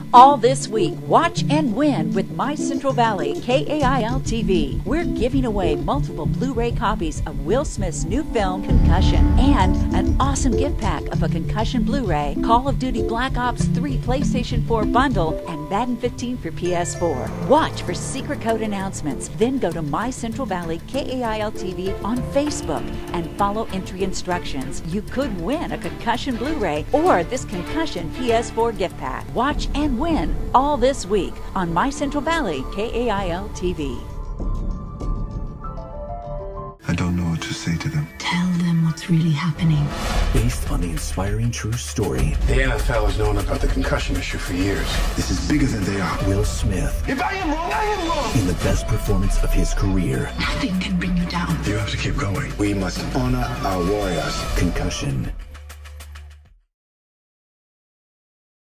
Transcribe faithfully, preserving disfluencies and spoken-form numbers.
All this week, watch and win with My Central Valley K A I L T V. We're giving away multiple Blu-ray copies of Will Smith's new film, Concussion, and an awesome gift pack of a Concussion Blu-ray, Call of Duty Black Ops three PlayStation four bundle, and Madden fifteen for P S four. Watch for secret code announcements, then go to My Central Valley K A I L T V on Facebook and follow entry instructions. You could win a Concussion Blu-ray or this Concussion P S four gift pack. Watch and win all this week on My Central Valley K A I L T V. I don't know what to say to them. Tell them what's really happening. Based on the inspiring true story. The N F L has known about the concussion issue for years. This is bigger than they are. Will Smith. If I am wrong, I am wrong! In the best performance of his career. Nothing can bring you down. You have to keep going. We must honor our warriors. Concussion.